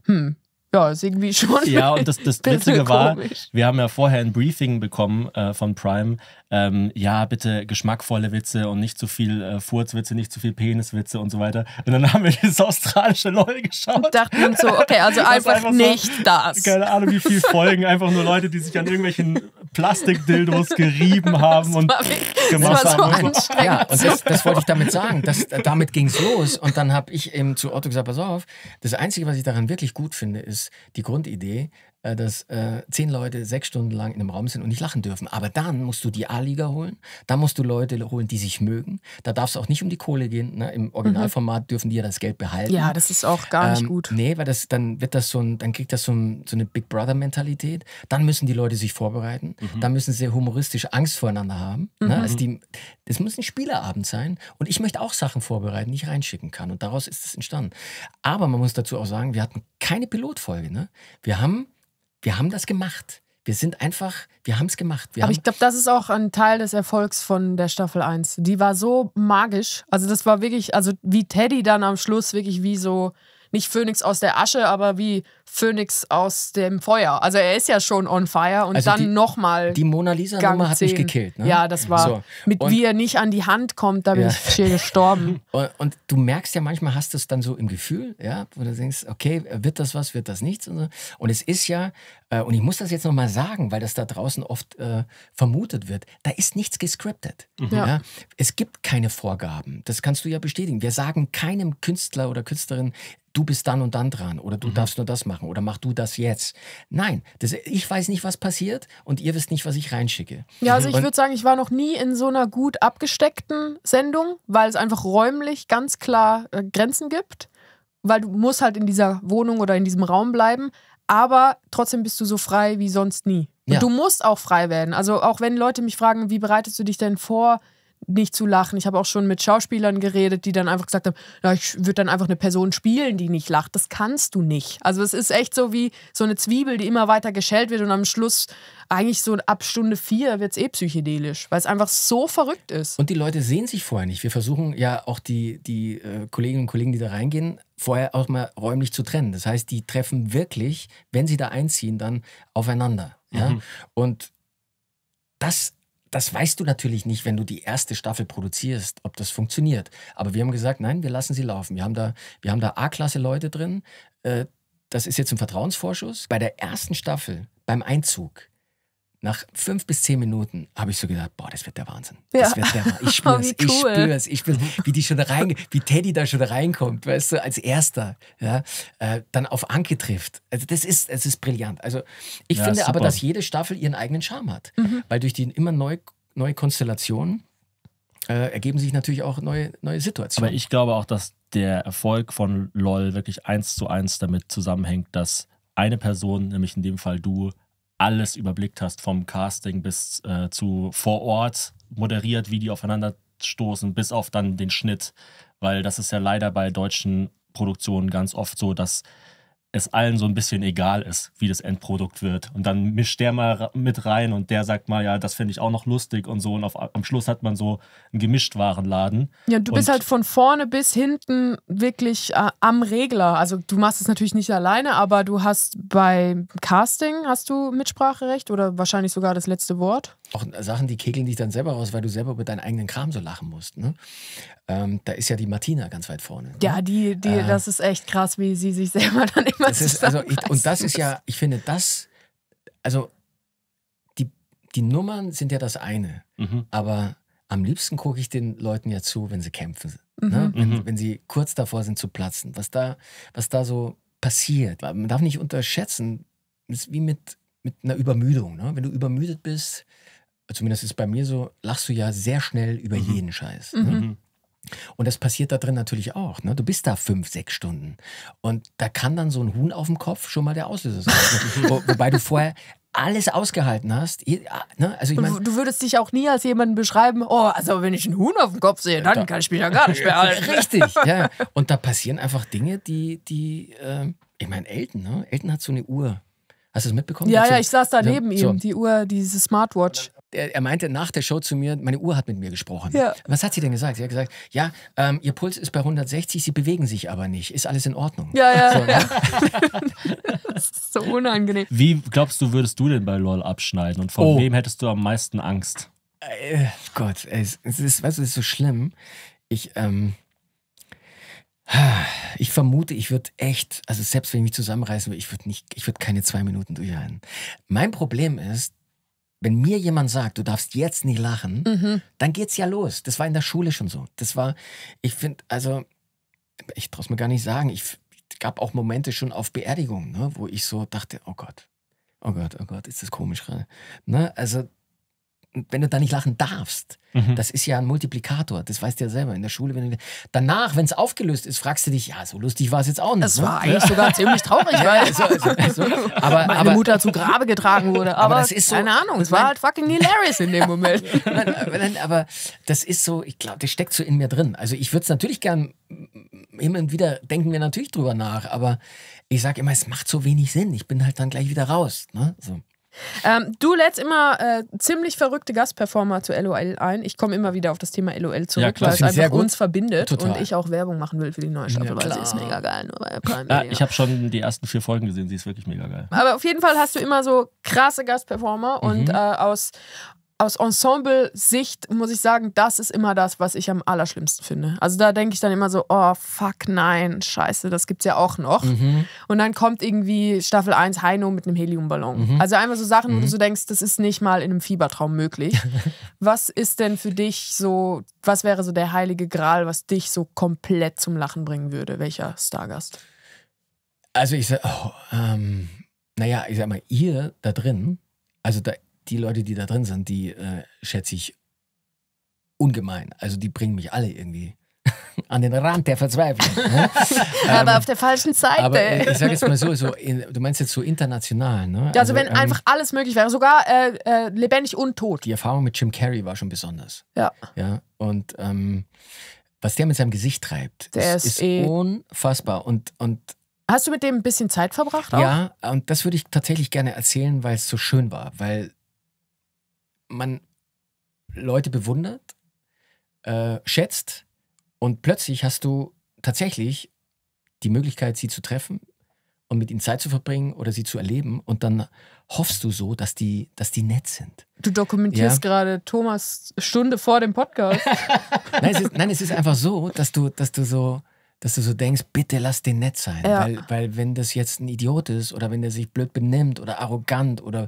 ja, ist irgendwie schon. Ja, und das Witzige war, wir haben ja vorher ein Briefing bekommen von Prime. Ja, bitte geschmackvolle Witze und nicht zu viel Furzwitze, nicht zu viel Peniswitze und so weiter. Und dann haben wir dieses australische LOL geschaut. Und dachten uns so, okay, also einfach nicht so, das. Keine Ahnung, wie viele Folgen. Einfach nur Leute, die sich an irgendwelchen Plastikdildos gerieben haben und gemacht haben. Und so. Ja, und das wollte ich damit sagen. Damit ging es los. Und dann habe ich eben zu Otto gesagt, pass auf, das Einzige, was ich daran wirklich gut finde, ist die Grundidee, dass 10 Leute 6 Stunden lang in einem Raum sind und nicht lachen dürfen. Aber dann musst du die A-Liga holen, dann musst du Leute holen, die sich mögen. Da darf es auch nicht um die Kohle gehen. Ne? Im Originalformat dürfen die ja das Geld behalten. Ja, das ist auch gar nicht gut. Nee, weil dann kriegt das so eine Big Brother-Mentalität. Dann müssen die Leute sich vorbereiten. Dann müssen sie humoristisch Angst voreinander haben. Ne? Also das muss ein Spieleabend sein. Und ich möchte auch Sachen vorbereiten, die ich reinschicken kann. Und daraus ist es entstanden. Aber man muss dazu auch sagen, wir hatten keine Pilotfolge. Ne? Wir haben das gemacht. Wir haben es gemacht. Aber ich glaube, das ist auch ein Teil des Erfolgs von der Staffel 1. Die war so magisch. Also das war wirklich, also wie Teddy dann am Schluss wirklich wie so nicht Phönix aus der Asche, aber wie Phönix aus dem Feuer. Also er ist ja schon on fire und Also dann nochmal Die Mona Lisa-Nummer hat mich gekillt. Ne? Ja, das war, So. Und- wie er nicht an die Hand kommt, da bin Ja. ich schier gestorben. Und du merkst ja manchmal, hast du es dann so im Gefühl, ja, wo du denkst, okay, wird das was, wird das nichts? Und, so. Und es ist ja, und ich muss das jetzt nochmal sagen, weil das da draußen oft vermutet wird, da ist nichts gescriptet. Ja. Ja? Es gibt keine Vorgaben, das kannst du ja bestätigen. Wir sagen keinem Künstler oder Künstlerin, du bist dann und dann dran oder du darfst nur das machen oder mach du das jetzt. Nein, ich weiß nicht, was passiert und ihr wisst nicht, was ich reinschicke. Ja, also ich Und- würde sagen, ich war noch nie in so einer gut abgesteckten Sendung, weil es einfach räumlich ganz klar Grenzen gibt, weil du musst halt in dieser Wohnung oder in diesem Raum bleiben, aber trotzdem bist du so frei wie sonst nie. Und Ja. du musst auch frei werden. Also auch wenn Leute mich fragen, wie bereitest du dich denn vor, nicht zu lachen. Ich habe auch schon mit Schauspielern geredet, die dann einfach gesagt haben, ja, ich würde dann einfach eine Person spielen, die nicht lacht. Das kannst du nicht. Also es ist echt so wie so eine Zwiebel, die immer weiter geschält wird und am Schluss eigentlich so ab Stunde 4 wird es psychedelisch, weil es einfach so verrückt ist. Und die Leute sehen sich vorher nicht. Wir versuchen ja auch die Kolleginnen und Kollegen, die da reingehen, vorher auch mal räumlich zu trennen. Das heißt, die treffen wirklich, wenn sie da einziehen, dann aufeinander. Ja? Und das weißt du natürlich nicht, wenn du die erste Staffel produzierst, ob das funktioniert. Aber wir haben gesagt, nein, wir lassen sie laufen. Wir haben da A-Klasse Leute drin. Das ist jetzt ein Vertrauensvorschuss. Bei der ersten Staffel, beim Einzug, nach 5 bis 10 Minuten habe ich so gedacht, boah, das wird der Wahnsinn. Das Ja. wird der Wahnsinn. Ich spüre es, Wie cool. ich spüre es, wie Teddy da schon reinkommt, weißt du, als Erster, ja, dann auf Anke trifft. Also es ist brillant. Also ich Ja, finde aber, super. dass jede Staffel ihren eigenen Charme hat, weil durch die immer neue Konstellationen ergeben sich natürlich auch neue Situationen. Aber ich glaube auch, dass der Erfolg von LOL wirklich 1:1 damit zusammenhängt, dass eine Person, nämlich in dem Fall du, alles überblickt hast, vom Casting bis zu vor Ort moderiert, wie die aufeinander stoßen, bis auf dann den Schnitt. Weil das ist ja leider bei deutschen Produktionen ganz oft so, dass es allen so ein bisschen egal ist, wie das Endprodukt wird. Und dann mischt der mal mit rein und der sagt mal, ja, das finde ich auch noch lustig und so. Und am Schluss hat man so einen Gemischtwarenladen. Ja, du bist Und- halt von vorne bis hinten wirklich am Regler. Also du machst es natürlich nicht alleine, aber du hast beim Casting, hast du Mitspracherecht oder wahrscheinlich sogar das letzte Wort? Auch Sachen, die kegeln dich dann selber raus, weil du selber über deinen eigenen Kram so lachen musst. Ne? Da ist ja die Martina ganz weit vorne. Ne? Ja, das ist echt krass, wie sie sich selber dann immer Das ist, und das zusammenreißen ist ja, ich finde das, also die Nummern sind ja das eine, aber am liebsten gucke ich den Leuten ja zu, wenn sie kämpfen. Ne? Wenn sie kurz davor sind zu platzen, was da so passiert. Man darf nicht unterschätzen, es ist wie mit einer Übermüdung. Ne? Wenn du übermüdet bist, zumindest ist es bei mir so, lachst du ja sehr schnell über jeden Scheiß. Ne? Und das passiert da drin natürlich auch. Ne? Du bist da 5, 6 Stunden. Und da kann dann so ein Huhn auf dem Kopf schon mal der Auslöser sein. Wobei du vorher alles ausgehalten hast. Ne? Also ich meine, Du würdest dich auch nie als jemanden beschreiben, oh, also wenn ich einen Huhn auf dem Kopf sehe, dann kann ich mich ja gar nicht mehr halten. richtig, ja. Und da passieren einfach Dinge, die ich meine, Elton, ne? Elton hat so eine Uhr. Hast du das mitbekommen? Ja, Der hat ja, so- ich saß da neben so. ihm, die Uhr, diese Smartwatch. Er meinte nach der Show zu mir, meine Uhr hat mit mir gesprochen. Ja. Was hat sie denn gesagt? Sie hat gesagt, ja, Ihr Puls ist bei 160, Sie bewegen sich aber nicht. Ist alles in Ordnung? Ja. So, ne? Das ist so unangenehm. Wie glaubst du, würdest du denn bei LOL abschneiden? Und vor Oh. wem hättest du am meisten Angst? Gott, es ist, weißt du, es ist so schlimm. Ich vermute, ich würde echt, also selbst wenn ich mich zusammenreißen würde, ich würde keine 2 Minuten durchhalten. Mein Problem ist, wenn mir jemand sagt, du darfst jetzt nicht lachen, dann geht's ja los. Das war in der Schule schon so. Das war, ich finde, also, ich traue es mir gar nicht sagen, es gab auch Momente schon auf Beerdigungen, ne, wo ich so dachte, oh Gott, ist das komisch gerade. Ne? Also, wenn du da nicht lachen darfst, das ist ja ein Multiplikator, das weißt du ja selber in der Schule. Danach, wenn es aufgelöst ist, fragst du dich, ja, so lustig war es jetzt auch nicht. Das war eigentlich sogar ziemlich traurig, weil meine aber Mutter zu Grabe getragen wurde. Aber das ist so- keine Ahnung, es war halt fucking hilarious in dem Moment. Nein, aber das ist so, ich glaube, das steckt so in mir drin. Also ich würde es natürlich gern, immer und wieder denken wir natürlich drüber nach, aber ich sage immer, es macht so wenig Sinn. Ich bin halt dann gleich wieder raus. Ne? So. Du lädst immer ziemlich verrückte Gastperformer zu LOL ein. Ich komme immer wieder auf das Thema LOL zurück, Ja, klar, weil es finde ich sehr einfach gut. uns verbindet Total. und ich auch Werbung machen will für die neue Staffel, Ja, weil sie klar. ist mega geil. Nur bei Prime Ja, Video. ich habe schon die ersten 4 Folgen gesehen, sie ist wirklich mega geil. Aber auf jeden Fall hast du immer so krasse Gastperformer und aus Ensemble-Sicht muss ich sagen, das ist immer das, was ich am allerschlimmsten finde. Also da denke ich dann immer so, oh fuck, nein, scheiße, das gibt's ja auch noch. Und dann kommt irgendwie Staffel 1 Heino mit einem Heliumballon. Also einfach so Sachen, wo du so denkst, das ist nicht mal in einem Fiebertraum möglich. Was ist denn für dich so, was wäre so der heilige Gral, was dich so komplett zum Lachen bringen würde? Welcher Stargast? Also ich sag, naja, ich sag mal, ihr da drin, also die Leute, die da drin sind, die schätze ich ungemein. Also die bringen mich alle irgendwie an den Rand der Verzweiflung. Ne? Aber auf der falschen Seite. Aber ich sage jetzt mal so du meinst jetzt so international, ne? Also wenn einfach alles möglich wäre, sogar lebendig und tot. Die Erfahrung mit Jim Carrey war schon besonders. Ja. Ja, und was der mit seinem Gesicht treibt, Der ist ist unfassbar. Und Hast du mit dem ein bisschen Zeit verbracht auch? ja, und das würde ich tatsächlich gerne erzählen, weil es so schön war, weil man Leute bewundert, schätzt und plötzlich hast du tatsächlich die Möglichkeit, sie zu treffen und mit ihnen Zeit zu verbringen oder sie zu erleben und dann hoffst du so, dass die nett sind. Du dokumentierst Ja. gerade Thomas Stunde vor dem Podcast. Nein, es ist einfach so, dass du so denkst, bitte lass den nett sein. Ja. Weil wenn das jetzt ein Idiot ist oder wenn der sich blöd benimmt oder arrogant oder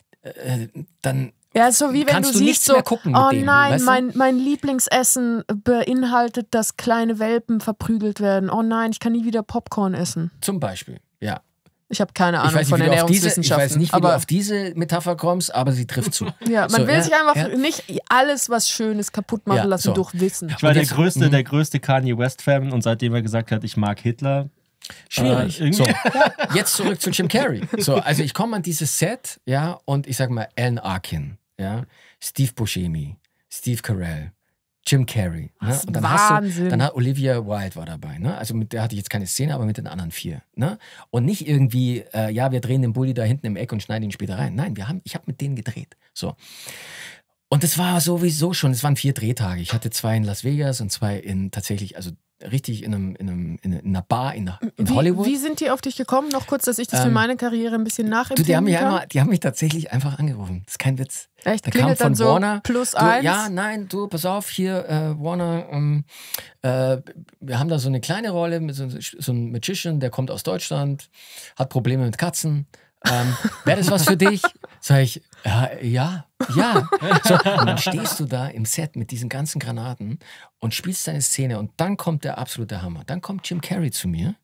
dann Ja, so wie wenn kannst du du nichts siehst so, mehr gucken mit oh dem, nein, weißt du? mein Lieblingsessen beinhaltet, dass kleine Welpen verprügelt werden. Oh nein, ich kann nie wieder Popcorn essen. zum Beispiel, ja. Ich habe keine Ich Ahnung weiß, von nicht, wie du auf diese, ich Ernährungswissenschaften. weiß nicht, wie du aber auf diese Metapher kommst, aber sie trifft zu. ja, man So, will ja, sich einfach ja. nicht alles, was schön ist, kaputt machen Ja, lassen so. durch Wissen. Ich war Und der jetzt- größte Kanye West-Fan und seitdem er gesagt hat, ich mag Hitler. Schwierig. Irgendwie- So, jetzt zurück zu Jim Carrey. So, also ich komme an dieses Set, ja, und ich sag mal Alan Arkin, ja, Steve Buscemi, Steve Carell, Jim Carrey. Ne? Was Und dann Wahnsinn. dann hat Olivia Wilde war dabei. Ne? Also mit der hatte ich jetzt keine Szene, aber mit den anderen 4. Ne? Und nicht irgendwie, ja, wir drehen den Bulli da hinten im Eck und schneiden ihn später rein. Nein, ich habe mit denen gedreht. So. Und es war sowieso schon, es waren 4 Drehtage. Ich hatte 2 in Las Vegas und 2 richtig, also richtig in einer Bar in Hollywood. Wie sind die auf dich gekommen? Noch kurz, dass ich das für meine Karriere ein bisschen Du, nachempfinden kann. die haben mich tatsächlich einfach angerufen. Das ist kein Witz. Echt? Da Klingelt kam von dann so Warner. +1? Ja, nein, du, pass auf, hier, Warner, wir haben da so eine kleine Rolle mit so einem Magician, der kommt aus Deutschland, hat Probleme mit Katzen. Wäre das was für dich? Sag ich, ja. So, und dann stehst du da im Set mit diesen ganzen Granaten und spielst deine Szene und dann kommt der absolute Hammer. Dann kommt Jim Carrey zu mir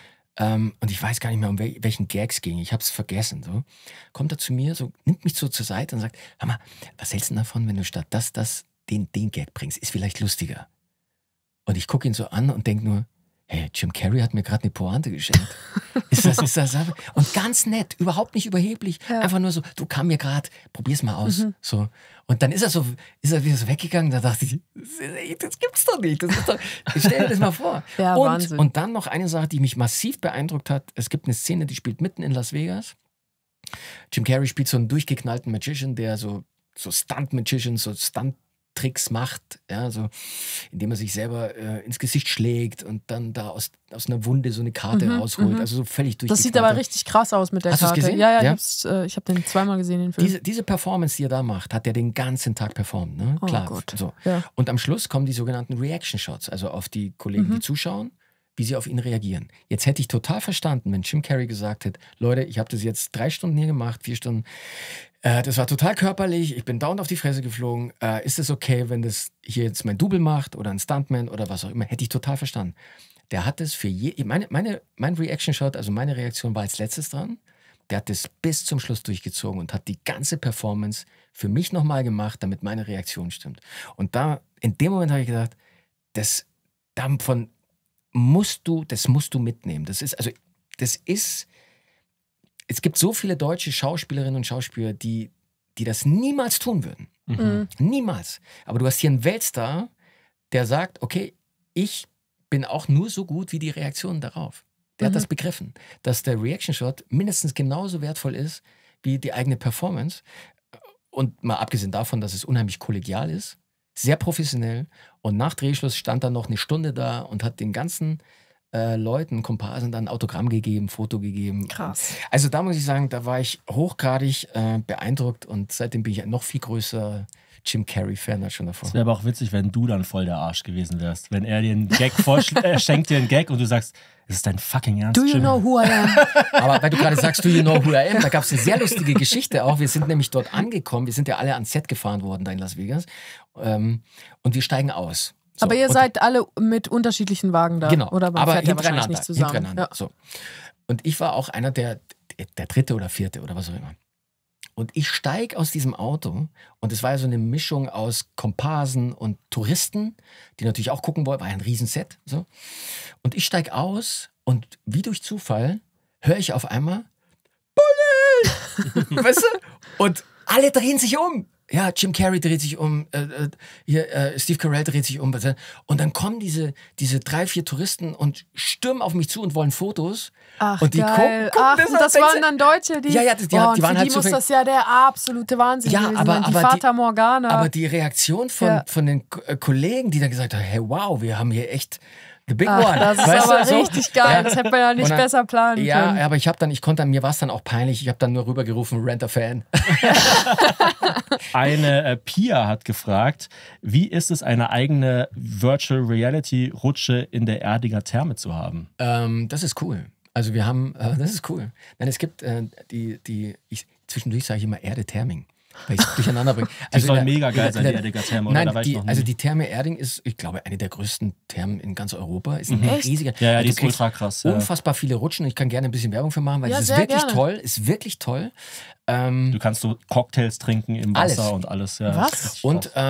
und ich weiß gar nicht mehr, um welchen Gag es ging. Ich habe es vergessen. So. Kommt er zu mir, so nimmt mich so zur Seite und sagt, hör mal, was hältst du davon, wenn du statt den Gag bringst? Ist vielleicht lustiger. Und ich gucke ihn so an und denke nur, hey, Jim Carrey hat mir gerade eine Pointe geschenkt. Ist das? Und ganz nett, überhaupt nicht überheblich. Ja. Einfach nur so, du kam mir gerade, probier's mal aus. So. Und dann ist er wieder so weggegangen. Da dachte ich, das gibt's doch nicht. Das ist doch, stell dir das mal vor. Ja, Wahnsinn. Und dann noch eine Sache, die mich massiv beeindruckt hat. Es gibt eine Szene, die spielt mitten in Las Vegas. Jim Carrey spielt so einen durchgeknallten Magician, der so Stunt-Magician, so Stunt-Tricks macht, ja, so, indem er sich selber ins Gesicht schlägt und dann da aus einer Wunde so eine Karte rausholt. Also so völlig durchgeknallt. Das sieht aber richtig krass aus mit der Hast du's Karte. gesehen? Ja, Ja. ich habe den zweimal gesehen, den Film. Diese Performance, die er da macht, hat er den ganzen Tag performt. Ne? Oh Klar. Gott. So. Ja. Und am Schluss kommen die sogenannten Reaction-Shots, also auf die Kollegen, die zuschauen, wie sie auf ihn reagieren. Jetzt hätte ich total verstanden, wenn Jim Carrey gesagt hätte, Leute, ich habe das jetzt 3 Stunden hier gemacht, 4 Stunden. Das war total körperlich, ich bin dauernd auf die Fresse geflogen. Ist es okay, wenn das hier jetzt mein Double macht oder ein Stuntman oder was auch immer? Hätte ich total verstanden. Der hat das für mein Reaction-Shot, also meine Reaktion war als letztes dran. Der hat das bis zum Schluss durchgezogen und hat die ganze Performance für mich nochmal gemacht, damit meine Reaktion stimmt. Und da, in dem Moment habe ich gedacht, das musst du mitnehmen. Es gibt so viele deutsche Schauspielerinnen und Schauspieler, die das niemals tun würden. Niemals. Aber du hast hier einen Weltstar, der sagt, okay, ich bin auch nur so gut wie die Reaktionen darauf. Der hat das begriffen, dass der Reaction-Shot mindestens genauso wertvoll ist wie die eigene Performance. Und mal abgesehen davon, dass es unheimlich kollegial ist, sehr professionell. Und nach Drehschluss stand er noch eine Stunde da und hat den ganzen Leuten, Komparsen dann Autogramm gegeben, Foto gegeben. Krass. Also da muss ich sagen, da war ich hochgradig beeindruckt und seitdem bin ich ein noch viel größer Jim Carrey-Fan als schon davor. Es wäre aber auch witzig, wenn du dann voll der Arsch gewesen wärst. Wenn er dir einen Gag schenkt dir einen Gag und du sagst, das ist dein fucking Ernst, Do you Jim? know who I am? Aber weil du gerade sagst, do you know who I am, da gab es eine sehr lustige Geschichte auch. Wir sind nämlich dort angekommen, wir sind ja alle ans Set gefahren worden da in Las Vegas und wir steigen aus. So, Aber ihr und seid alle mit unterschiedlichen Wagen da. Genau, Oder man aber fährt ja wahrscheinlich hintereinander. nicht zusammen. hintereinander. Ja. So. Und ich war auch einer der dritte oder vierte oder was auch immer. Und ich steige aus diesem Auto und es war ja so eine Mischung aus Komparsen und Touristen, die natürlich auch gucken wollten, war ja ein Riesenset. So. Und ich steige aus und wie durch Zufall höre ich auf einmal Bulli! Weißt du? Und alle drehen sich um. Ja, Jim Carrey dreht sich um, Steve Carell dreht sich um. Und dann kommen diese 3, 4 Touristen und stürmen auf mich zu und wollen Fotos. Ach, und die geil. gucken Das waren dann Deutsche, die... Ja, ja, die und waren für halt die so muss viel- das ja der absolute Wahnsinn Ja, gewesen aber- sein. Die aber Fata Morgana. Aber die Reaktion von den Kollegen, die dann gesagt haben, hey, wow, wir haben hier echt the big one. das ist Weißt aber du, so? richtig geil. Ja. Das hätte man ja nicht Und dann- besser planen Ja, können. aber mir war es dann auch peinlich. Ich habe dann nur rübergerufen, Rent-a-Fan. Eine Pia hat gefragt, wie ist es, eine eigene Virtual Reality Rutsche in der Erdinger Therme zu haben? Das ist cool. Also wir haben, das ist cool. Nein, es gibt zwischendurch sage ich immer Erde Therming, weil ich es durcheinander bringe. Die soll mega geil sein, die Erdinger Therme, oder? Nein, Da war ich noch nie. die Therme Erding ist, ich glaube, eine der größten Thermen in ganz Europa. Ist ein Echt? riesiger. Ja, Du die ist kriegst ultra krass. Ja. Unfassbar viele Rutschen. Ich kann gerne ein bisschen Werbung für machen, weil Ja, es ist sehr wirklich gerne. toll. Ist wirklich toll. Du kannst so Cocktails trinken im Wasser Alles. und alles. Ja. Was? Richtig Und krass.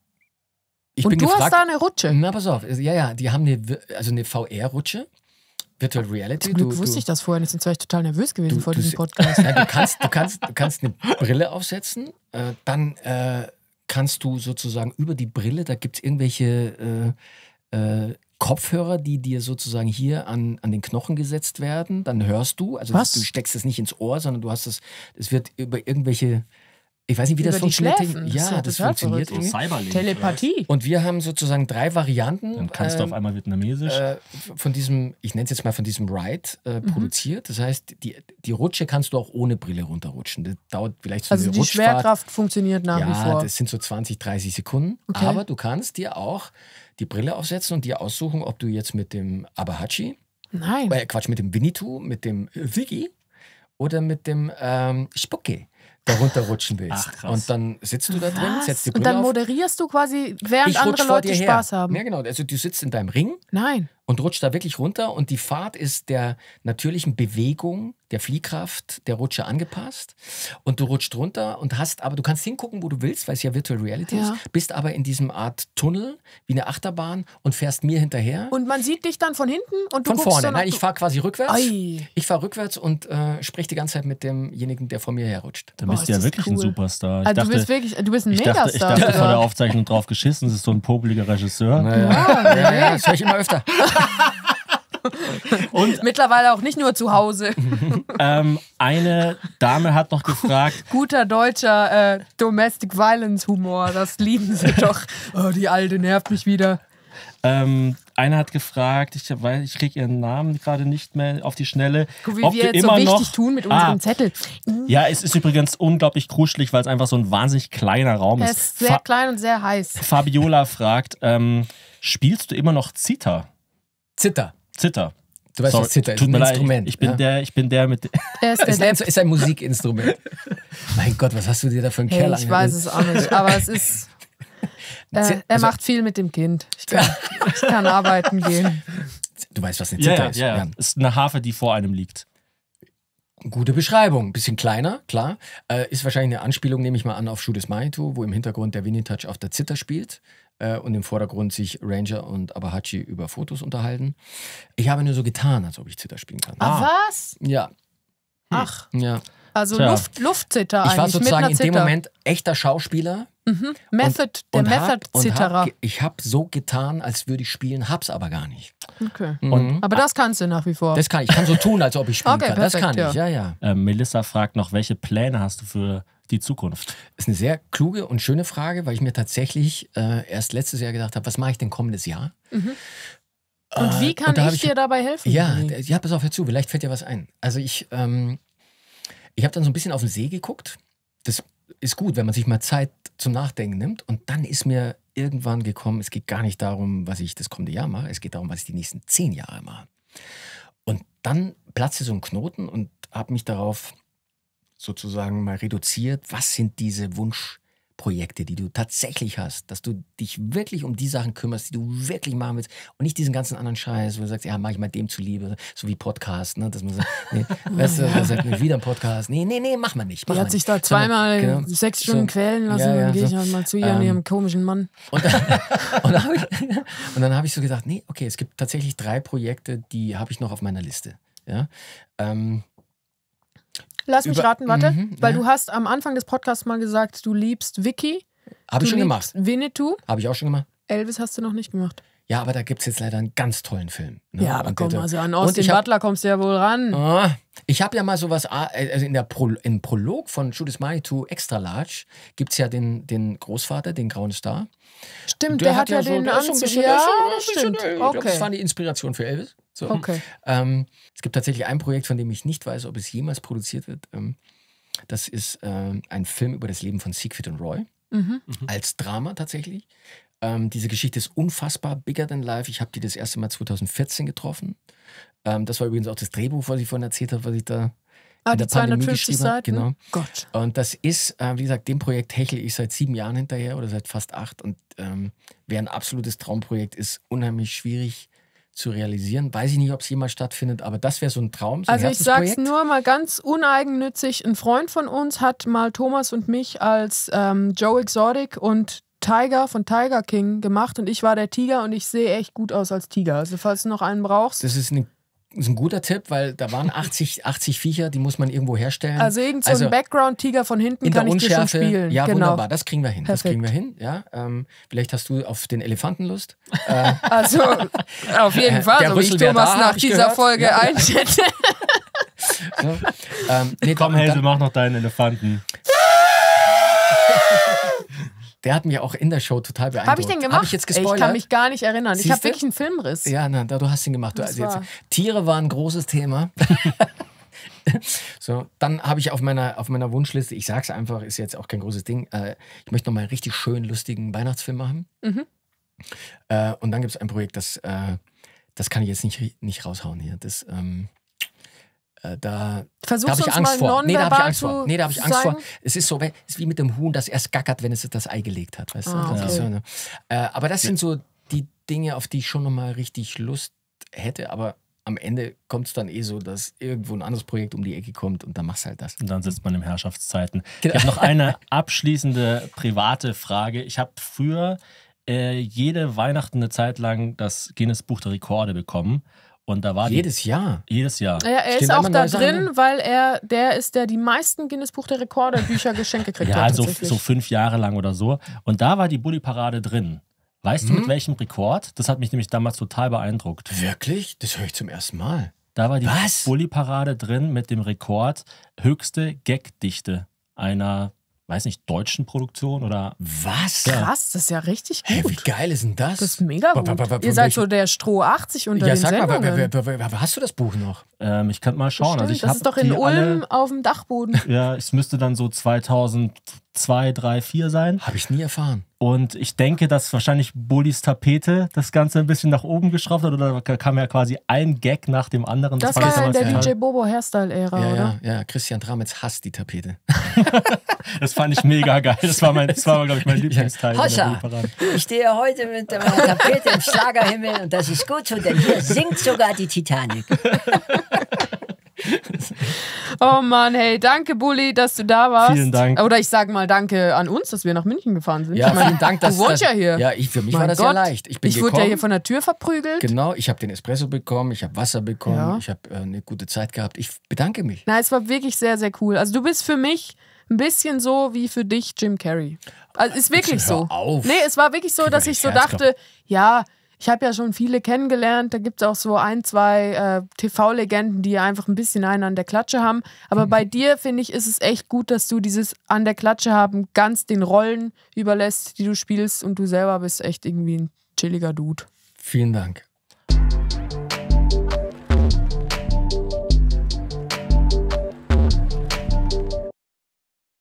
ich Und bin du gefragt. hast da eine Rutsche. Na, pass auf. Ja, die haben eine VR-Rutsche. Virtual Reality. Zum Glück wusste ich das vorher nicht, sonst wäre ich total nervös gewesen vor diesem Podcast. Nein, du kannst eine Brille aufsetzen, dann kannst du sozusagen über die Brille, da gibt es irgendwelche Kopfhörer, die dir sozusagen hier an den Knochen gesetzt werden, dann hörst du, also Was? du steckst es nicht ins Ohr, sondern du hast es wird über irgendwelche, ich weiß nicht, wie das Über die funktioniert. Schläfen. Das ist Ja, ja das total funktioniert verrückt. irgendwie. Cyberlink. Telepathie. Und wir haben sozusagen 3 Varianten. Dann kannst du auf einmal vietnamesisch. Von diesem, ich nenne es jetzt mal von diesem Ride produziert. Das heißt, die Rutsche kannst du auch ohne Brille runterrutschen. Das dauert vielleicht so Also eine die Rutschfahrt. Schwerkraft funktioniert nach wie Ja, vor. das sind so 20, 30 Sekunden. Okay. Aber du kannst dir auch die Brille aufsetzen und dir aussuchen, ob du jetzt mit dem Abahachi, Nein. mit dem Winnetou, mit dem Wiggy oder mit dem Spucki da runterrutschen willst. Ach, krass. Und dann sitzt du da drin, Was? setzt die Und Brille dann auf. moderierst du quasi, während Ich rutsch andere vor Leute dir her. Spaß haben. Ja, genau. Also du sitzt in deinem Ring Nein. und rutscht da wirklich runter und die Fahrt ist der natürlichen Bewegung, der Fliehkraft der Rutsche angepasst und du rutscht runter und du kannst hingucken, wo du willst, weil es ja Virtual Reality Ja. ist, bist aber in diesem Art Tunnel, wie eine Achterbahn und fährst mir hinterher. Und man sieht dich dann von hinten und du Von guckst vorne. dann, ob Nein, ich du- fahre quasi rückwärts. Ei. Ich fahre rückwärts und spreche die ganze Zeit mit demjenigen, der vor mir herrutscht. Dann Boah, bist du ja ist das wirklich ein cool. Superstar. Also du bist ein ich Megastar. dachte vor sogar. der Aufzeichnung drauf geschissen, das ist so ein popeliger Regisseur. Ja, das höre ich immer öfter. Und Mittlerweile auch nicht nur zu Hause. eine Dame hat noch gefragt, Guter deutscher Domestic Violence Humor, das lieben sie doch. Oh, die Alte nervt mich wieder. eine hat gefragt, ich kriege ihren Namen gerade nicht mehr auf die Schnelle. Guck, wie ob wir du jetzt so immer wichtig noch, tun mit unserem Zettel. Ja, es ist übrigens unglaublich kuschelig, weil es einfach so ein wahnsinnig kleiner Raum Er ist. ist sehr klein und sehr heiß. Fabiola fragt, spielst du immer noch Zither? Zither. Zither. Du weißt, was Zither ist. Tut Ein mir leid, Instrument. ich bin der mit... Er ist der Ist ein, Depp. ist ein Musikinstrument. Mein Gott, was hast du dir da für einen Hey, Kerl ich weiß es auch nicht, aber es ist... er Also- macht viel mit dem Kind. Ich kann arbeiten gehen. Du weißt, was eine Zither ist. Ja. Ist eine Harfe, die vor einem liegt. Gute Beschreibung. Bisschen kleiner, klar. Ist wahrscheinlich eine Anspielung, nehme ich mal an, auf Schuh des Manitou, wo im Hintergrund der Winnie Touch auf der Zither spielt und im Vordergrund sich Ranger und Abahachi über Fotos unterhalten. Ich habe nur so getan, als ob ich Zither spielen kann. Was? Ja, Ach, ja. also Tja. Luftzither eigentlich. Ich war sozusagen mit in einer dem Zither. Moment echter Schauspieler Method-Zitterer. Ich habe so getan, als würde ich spielen, hab's aber gar nicht. Okay. Und Aber das kannst du nach wie vor. das kann ich. Ich kann so tun, als ob ich spielen Okay, kann. Das perfekt, kann ich, ja. Melissa fragt noch, welche Pläne hast du für die Zukunft? Das ist eine sehr kluge und schöne Frage, weil ich mir tatsächlich erst letztes Jahr gedacht habe, was mache ich denn kommendes Jahr? Und wie kann ich dir dabei helfen? Ja, pass auf, hör zu, vielleicht fällt dir was ein. Also ich habe dann so ein bisschen auf den See geguckt. Das ist gut, wenn man sich mal Zeit zum Nachdenken nimmt. Und dann ist mir irgendwann gekommen, es geht gar nicht darum, was ich das kommende Jahr mache, es geht darum, was ich die nächsten 10 Jahre mache. Und dann platzte so ein Knoten und habe mich darauf sozusagen mal reduziert, was sind diese Wunschprojekte, die du tatsächlich hast, dass du dich wirklich um die Sachen kümmerst, die du wirklich machen willst und nicht diesen ganzen anderen Scheiß, wo du sagst, ja, mach ich mal dem zuliebe, so wie Podcast, ne, dass man sagt, nee, weißt du, da sagt man wieder ein Podcast, nee, mach mal nicht. Die hat sich da zweimal 6 Stunden quälen lassen, dann gehe ich halt mal zu ihr und ihrem komischen Mann. Und dann habe ich so gedacht, nee, okay, es gibt tatsächlich 3 Projekte, die habe ich noch auf meiner Liste. Ja? Lass mich raten, warte. Weil ja. du hast am Anfang des Podcasts mal gesagt, du liebst Vicky. Habe ich schon gemacht. Winnetou. Habe ich auch schon gemacht. Elvis hast du noch nicht gemacht. Ja, aber da gibt es jetzt leider einen ganz tollen Film. Ne? Ja, aber Und komm, der- also an und Austin ich hab- Butler kommst du ja wohl ran. Ich habe ja mal sowas, also im Prolog von Judas Manitou Extra Large gibt es ja den Großvater, den Grauen Star. Stimmt, der hat ja so, den der ist so ein Anzug. bisschen, Ja, der ist so ein das bisschen, stimmt. ich glaub, das Okay. war die Inspiration für Elvis. So. Okay. Es gibt tatsächlich ein Projekt, von dem ich nicht weiß, ob es jemals produziert wird. Das ist ein Film über das Leben von Siegfried und Roy. Als Drama tatsächlich. Diese Geschichte ist unfassbar, bigger than life. Ich habe die das erste Mal 2014 getroffen. Das war übrigens auch das Drehbuch, was ich vorhin erzählt habe, was ich da in Die der Pandemie 250 geschrieben habe. Seiten? Genau. Gott. Und das ist, wie gesagt, dem Projekt hechle ich seit 7 Jahren hinterher oder seit fast 8. Und wäre ein absolutes Traumprojekt, ist unheimlich schwierig zu realisieren. Weiß ich nicht, ob es jemals stattfindet, aber das wäre so ein Traum, so ein Also ich sag's Herzensprojekt. nur mal ganz uneigennützig. Ein Freund von uns hat mal Thomas und mich als Joe Exotic und Tiger von Tiger King gemacht und ich war der Tiger und ich sehe echt gut aus als Tiger. Also falls du noch einen brauchst. Das ist ein guter Tipp, weil da waren 80 Viecher, die muss man irgendwo herstellen. Also irgend so ein Background-Tiger von hinten in der kann ich dir schon Unschärfe. spielen. Ja, genau. wunderbar, das kriegen wir hin. Perfekt. Das kriegen wir hin. Ja, vielleicht hast du auf den Elefanten Lust. Also auf jeden Fall, Der so wie ich Rüssel wär Thomas da, nach hab ich dieser gehört. Folge Ja. einschätze. Nee, Komm, dann- Hazel, mach noch deinen Elefanten. Der hat mich auch in der Show total beeindruckt. Habe ich den gemacht? Habe ich jetzt gespoilert? Ich kann mich gar nicht erinnern. Ich habe Siehste? wirklich einen Filmriss. Ja, na, du hast ihn gemacht. Du, Das also jetzt, war- Tiere waren ein großes Thema. So, dann habe ich auf meiner Wunschliste, ich sag's einfach, ist jetzt auch kein großes Ding, ich möchte noch mal einen richtig schönen, lustigen Weihnachtsfilm machen. Und dann gibt es ein Projekt, das kann ich jetzt nicht raushauen hier. Da Versuch's habe ich uns Angst mal vor. Nee, da habe ich nonverbal Angst vor. zu Nee, da habe ich Angst vor. sagen. Es ist so, es ist wie mit dem Huhn, das erst gackert, wenn es das Ei gelegt hat. Weißt du? Ah, Das okay. ist so, ne? Aber das sind so die Dinge, auf die ich schon nochmal richtig Lust hätte. Aber am Ende kommt es dann so, dass irgendwo ein anderes Projekt um die Ecke kommt und dann machst du halt das. Und dann sitzt man in Herrschaftszeiten. Genau. Ich habe noch eine abschließende private Frage. Ich habe früher jede Weihnachten eine Zeit lang das Guinness-Buch der Rekorde bekommen. Und da war Jedes Jahr. jedes Jahr. Ja, er Stehen ist da auch immer da neue Sachen drin, weil der ist, der die meisten Guinness-Buch der Rekorde-Bücher geschenkt gekriegt Ja, hat. also tatsächlich. so 5 Jahre lang oder so. Und da war die Bulli-Parade drin. Weißt du, mit welchem Rekord? Das hat mich nämlich damals total beeindruckt. Wirklich? Das höre ich zum ersten Mal. Da war die Was? Bulli-Parade drin mit dem Rekord höchste Gagdichte einer, weiß nicht, deutschen Produktion oder Was? Krass, das ist ja richtig Hey, wie gut. geil ist denn das? Das ist mega gut. Von Ihr seid welchem- so der Stroh 80 unter Ja, den sag mal, Sendungen. hast du das Buch noch? ich könnte mal schauen. Also ich das hab ist doch in die Ulm alle, auf dem Dachboden. ja, es müsste dann so 2002, 2003, 2004 sein. Habe ich nie erfahren. Und ich denke, dass wahrscheinlich Bullis Tapete das Ganze ein bisschen nach oben geschraubt hat. Oder da kam ja quasi ein Gag nach dem anderen. Das fand ich war in damals der total- DJ Bobo Hairstyle-Ära, Ja, oder? ja. Christian Tramitz hasst die Tapete. Das fand ich mega geil. Das war, glaube ich, mein Lieblingsteil. in der Hossa, Bulli-Parade. ich stehe heute mit meiner Tapete im Schlagerhimmel und das ist gut so, denn hier singt sogar die Titanic. Oh Mann, hey, danke Bulli, dass du da warst. Vielen Dank. Oder ich sage mal danke an uns, dass wir nach München gefahren sind. Ja, Ich meine, vielen Dank. du wohnst ja hier. Ja, für mich Mein war das Gott. ja leicht. Ich bin Ich wurde ja gekommen. hier von der Tür verprügelt. Genau, ich habe den Espresso bekommen, ich habe Wasser bekommen, Ja. ich habe eine gute Zeit gehabt. Ich bedanke mich. Na, es war wirklich sehr, sehr cool. Also du bist für mich ein bisschen so wie für dich Jim Carrey. Also ist wirklich Hör so. auf. Nee, es war wirklich so, dass ich so dachte, ja, ich habe ja schon viele kennengelernt, da gibt es auch so 1, 2 TV-Legenden, die einfach ein bisschen einen an der Klatsche haben. Aber bei dir, finde ich, ist es echt gut, dass du dieses an der Klatsche haben ganz den Rollen überlässt, die du spielst und du selber bist echt irgendwie ein chilliger Dude. Vielen Dank.